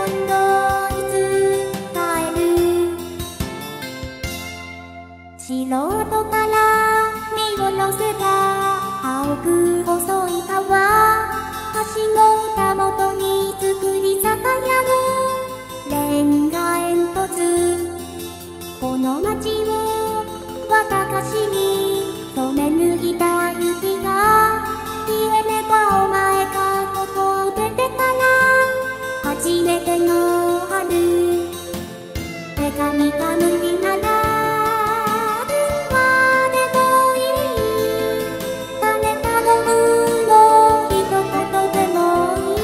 今度いつ帰る。素人から見下ろせば青く細い川、橋のたもとに作り酒屋のレンガ煙突。この街を私に染め抜いた雪が消えればお前がここを出てから初めての春。手紙が無理なら電話でもいい。種頼むの一言でもい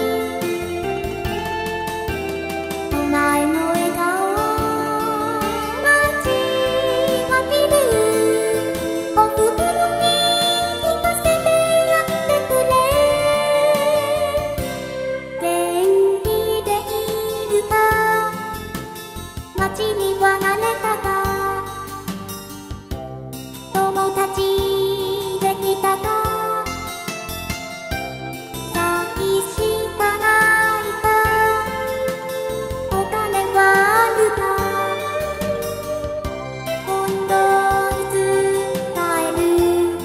い。お前の笑顔待ちわびる。おふくろに聞かせてやってくれ。元気でいるか街には慣れたか。友達できたか。寂しかないか。お金はあるか。今度いつ帰る。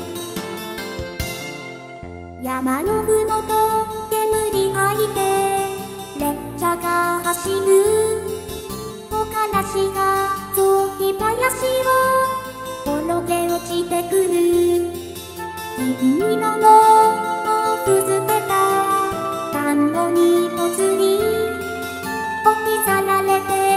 山のふもと煙吐いて列車が走る。木枯らしが雑木林を転げ落ちてくる。銀色の毛布づけた田んぼにぽつり置き去られて